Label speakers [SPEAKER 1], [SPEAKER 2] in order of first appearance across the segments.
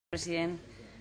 [SPEAKER 1] President,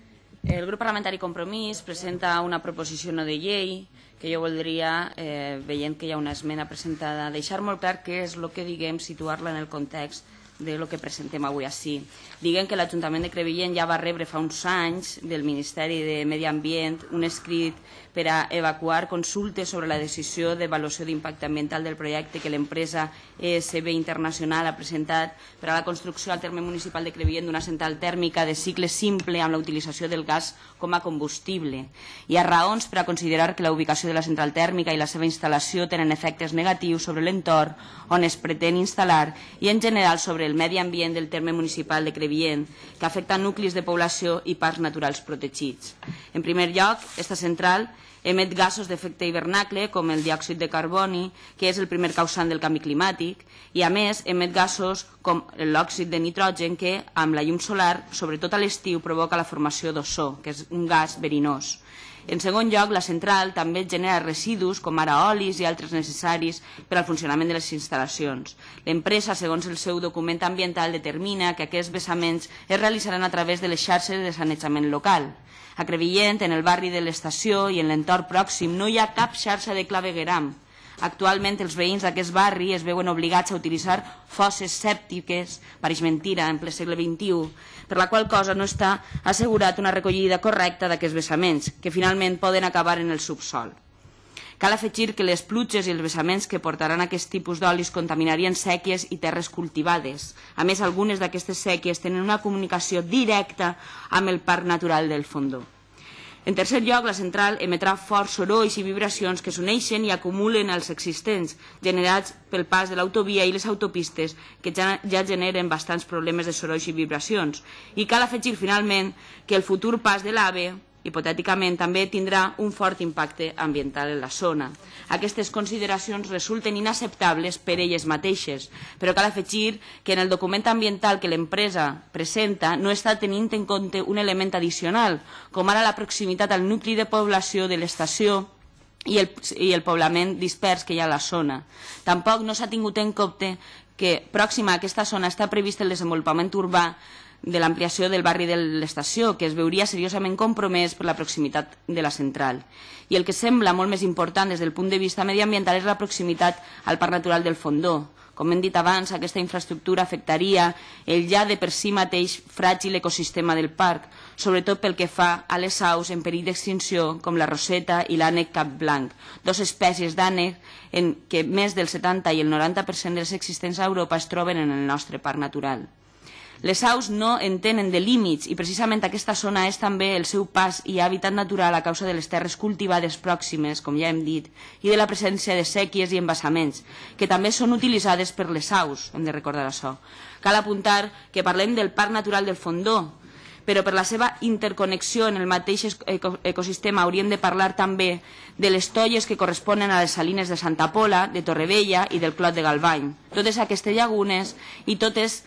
[SPEAKER 1] el grup parlamentari Compromís presenta una proposició no de llei que jo voldria, veient que hi ha una esmena presentada, deixar molt clar què és el que diguem, situar-la en el context de lo que presentem avui ací. Diguem que l'Ajuntament de Crevillent ja va rebre fa uns anys del Ministeri de Medi Ambient un escrit per a evacuar consultes sobre la decisió d'avaluació d'impacte ambiental del projecte que l'empresa ESB Internacional ha presentat per a la construcció al terme municipal de Crevillent d'una central tèrmica de cicle simple amb la utilització del gas com a combustible. Hi ha raons per a considerar que la ubicació de la central tèrmica i la seva instal·lació tenen efectes negatius sobre l'entorn on es pretén instal·lar i en general sobre el medi ambient del terme municipal de Crevillent, que afecta nuclis de població i parcs naturals protegits. En primer lloc, esta central emet gasos d'efecte hivernacle, com el diòxid de carboni, que és el primer causant del canvi climàtic, i a més emet gasos com l'òxid de nitrogen, que amb la llum solar, sobretot a l'estiu, provoca la formació d'ozó, que és un gas verinós. En segon lloc, la central també genera residus com ara olis i altres necessaris per al funcionament de les instal·lacions. L'empresa, segons el seu document ambiental, determina que aquests vessaments es realitzaran a través de les xarxes de sanejament local. A Crevillent, en el barri de l'Estació i en l'entorn pròxim, no hi ha cap xarxa de clavegueram. Actualment, els veïns d'aquest barri es veuen obligats a utilitzar fosses sèptiques, pareix mentira, en ple segle XXI, per la qual cosa no està assegurat una recollida correcta d'aquests vessaments, que finalment poden acabar en el subsol. Cal afegir que les pluges i els vessaments que portaran aquest tipus d'olis contaminarien sèquies i terres cultivades. A més, algunes d'aquestes sèquies tenen una comunicació directa amb el Parc Natural del Fondó. En tercer lloc, la central emetrà forts sorolls i vibracions que s'uneixen i acumulen els existents, generats pel pas de l'autovia i les autopistes, que ja generen bastants problemes de sorolls i vibracions. I cal afegir, finalment, que el futur pas de l'AVE, hipotèticament, també tindrà un fort impacte ambiental en la zona. Aquestes consideracions resulten inacceptables per elles mateixes, però cal afegir que en el document ambiental que l'empresa presenta no està tenint en compte un element addicional, com ara la proximitat al nucli de població de l'estació i el poblament dispers que hi ha a la zona. Tampoc no s'ha tingut en compte que pròxima a aquesta zona està previst el desenvolupament urbà de l'ampliació del barri de l'estació, que es veuria seriosament compromès per la proximitat de la central. I el que sembla molt més important des del punt de vista mediambiental és la proximitat al Parc Natural del Fondó. Com hem dit abans, aquesta infraestructura afectaria el ja de per si mateix fràgil ecosistema del parc, sobretot pel que fa a les aus en perill d'extinció, com la roseta i l'ànec capblanc, dues espècies d'ànec en què més del 70 i el 90% dels existents a Europa es troben en el nostre parc natural. Les aus no en tenen de límits i precisament aquesta zona és també el seu pas i hàbitat natural a causa de les terres cultivades pròximes, com ja hem dit, i de la presència de sèquies i embassaments, que també són utilitzades per les aus, hem de recordar això. Cal apuntar que parlem del Parc Natural del Fondó, però per la seva interconnexió en el mateix ecosistema hauríem de parlar també de les tolles que corresponen a les salines de Santa Pola, de Torrevella i del Clot de Galvany. Totes aquestes llagunes i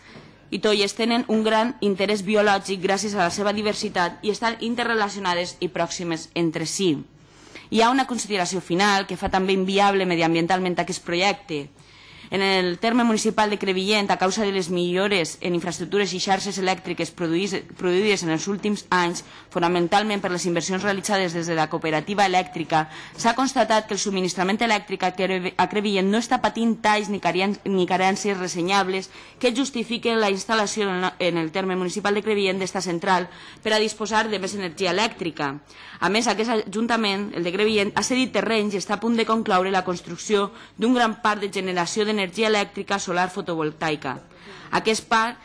[SPEAKER 1] tolles tenen un gran interès biològic gràcies a la seva diversitat i estan interrelacionades i pròximes entre si. Hi ha una consideració final que fa també inviable mediambientalment aquest projecte. En el terme municipal de Crevillent, a causa de les millores en infraestructures i xarxes elèctriques produïdes en els últims anys, fonamentalment per les inversions realitzades des de la cooperativa elèctrica, s'ha constatat que el subministrament elèctric a Crevillent no està patint talls ni carències ressenyables que justifiquen la instal·lació en el terme municipal de Crevillent d'esta central per a disposar de més energia elèctrica. A més, aquest ajuntament, el de Crevillent, ha cedit terrenys i està a punt de concloure la construcció d'un gran parc de generació d'energia elèctrica solar fotovoltaica. Aquest parc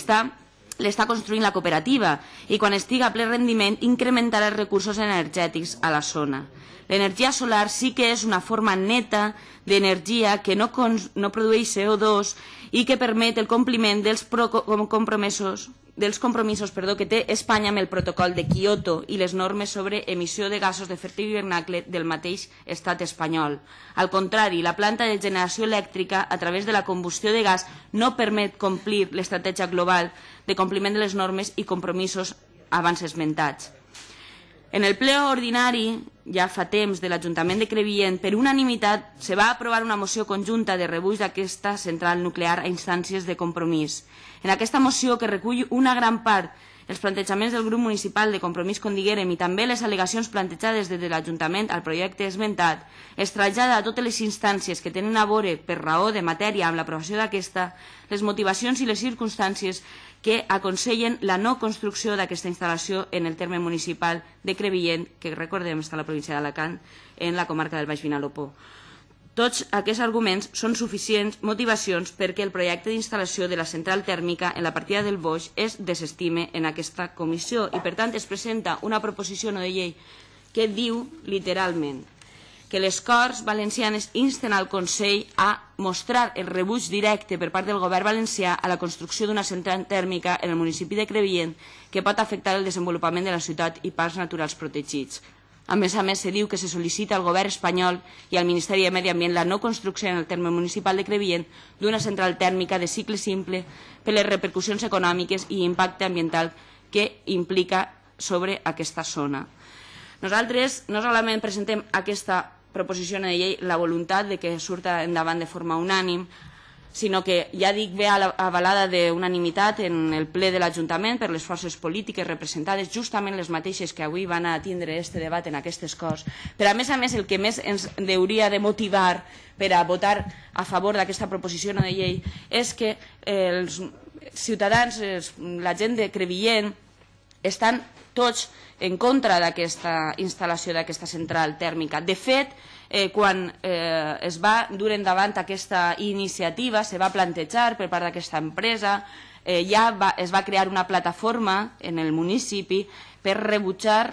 [SPEAKER 1] l'està construint la cooperativa i quan estigui a ple rendiment incrementarà els recursos energètics a la zona. L'energia solar sí que és una forma neta d'energia que no produeix CO2 i que permet el compliment dels compromisos que té Espanya amb el protocol de Kyoto i les normes sobre emissió de gasos d'efecte hivernacle del mateix estat espanyol. Al contrari, la planta de generació elèctrica a través de la combustió de gas no permet complir l'estratègia global de compliment de les normes i compromisos abans esmentats. En el ple ordinari, ja fa temps, de l'Ajuntament de Crevillent, per unanimitat se va aprovar una moció conjunta de rebuig d'aquesta central nuclear a instàncies de Compromís. En aquesta moció, que recull una gran part els plantejaments del grup municipal de Compromís com diguérem i també les al·legacions plantejades des de l'Ajuntament al projecte esmentat, es trasllada a totes les instàncies que tenen a veure per raó de matèria amb l'aprovació d'aquesta les motivacions i les circumstàncies que aconsellen la no construcció d'aquesta instal·lació en el terme municipal de Crevillent, que recordem està a la província d'Alacant, en la comarca del Baix Vinalopó. Tots aquests arguments són suficients motivacions perquè el projecte d'instal·lació de la central tèrmica en la partida del Boix es desestime en aquesta comissió i, per tant, es presenta una proposició no de llei que diu literalment que les Corts Valencianes insten al Consell a mostrar el rebuig directe per part del govern valencià a la construcció d'una central tèrmica en el municipi de Crevillent que pot afectar el desenvolupament de la ciutat i parcs naturals protegits. A més, se diu que se sol·licita al govern espanyol i al Ministeri de Medi Ambient la no construcció en el terme municipal de Crevillent d'una central tèrmica de cicle simple per les repercussions econòmiques i impacte ambiental que implica sobre aquesta zona. Nosaltres no solament presentem aquesta proposició de llei la voluntat de que surta endavant de forma unànime, sinó que, ja dic, ve avalada d'unanimitat en el ple de l'Ajuntament per les forces polítiques representades, justament les mateixes que avui van a tindre aquest debat en aquestes Corts. Però, a més, el que més ens hauria de motivar per a votar a favor d'aquesta proposició de llei és que els ciutadans, la gent de Crevillent, estan tots en contra d'aquesta instal·lació d'aquesta central tèrmica. De fet, quan es va dur endavant aquesta iniciativa, se va plantejar per part d'aquesta empresa, ja es va crear una plataforma en el municipi per rebutjar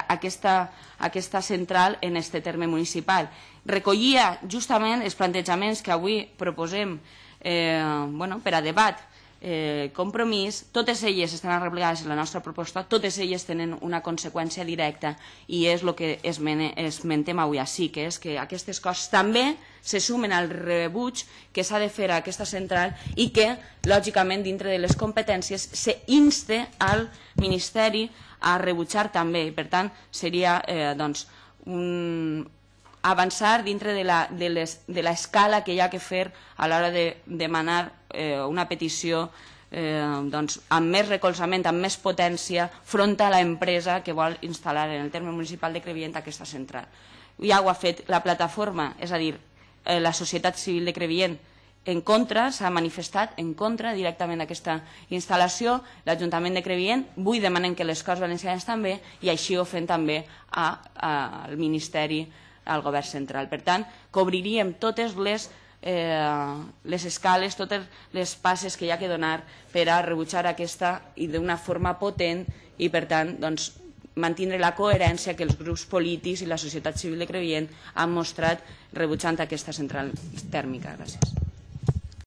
[SPEAKER 1] aquesta central en este terme municipal. Recollia justament els plantejaments que avui proposem per a debat Compromís, totes elles estan arreplegades en la nostra proposta, totes elles tenen una conseqüència directa i és el que esmentem avui així, que és que aquestes coses també se sumen al rebuig que s'ha de fer a aquesta central i que, lògicament, dintre de les competències, se inste al Ministeri a rebutjar també. I, per tant, seria avançar dintre de l'escala que hi ha que fer a l'hora de demanar una petició amb més recolzament, amb més potència, front a l'empresa que vol instal·lar en el terme municipal de Crevillent aquesta central. Ja ho ha fet la plataforma, és a dir, la societat civil de Crevillent en contra, s'ha manifestat en contra directament d'aquesta instal·lació, l'Ajuntament de Crevillent, avui demanem que les Corts Valencianes també, i així ho fem també al Ministeri, al govern central. Per tant, cobriríem totes les escales, totes les passes que hi ha que donar per a rebutjar aquesta i d'una forma potent i, per tant, mantindre la coherència que els grups polítics i la societat civil de Crevillent han mostrat rebutjant aquesta central tèrmica. Gràcies.